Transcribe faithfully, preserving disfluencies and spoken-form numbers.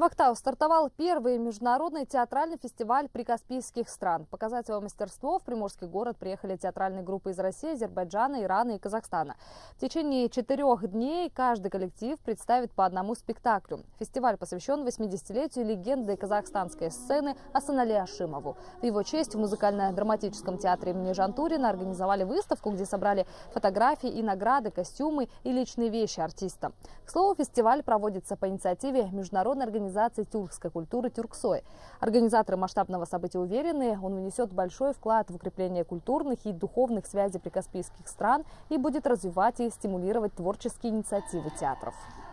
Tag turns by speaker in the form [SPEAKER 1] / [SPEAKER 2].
[SPEAKER 1] Актау стартовал первый международный театральный фестиваль прикаспийских стран. Показать свое мастерство в Приморский город приехали театральные группы из России, Азербайджана, Ирана и Казахстана. В течение четырех дней каждый коллектив представит по одному спектаклю. Фестиваль посвящен восьмидесятилетию легенды казахстанской сцены Асанале Ашимову. В его честь в музыкально-драматическом театре имени Жантурина организовали выставку, где собрали фотографии и награды, костюмы и личные вещи артиста. К слову, фестиваль проводится по инициативе международной организации тюркской культуры «Тюрксой». Организаторы масштабного события уверены, он внесет большой вклад в укрепление культурных и духовных связей прикаспийских стран и будет развивать и стимулировать творческие инициативы театров.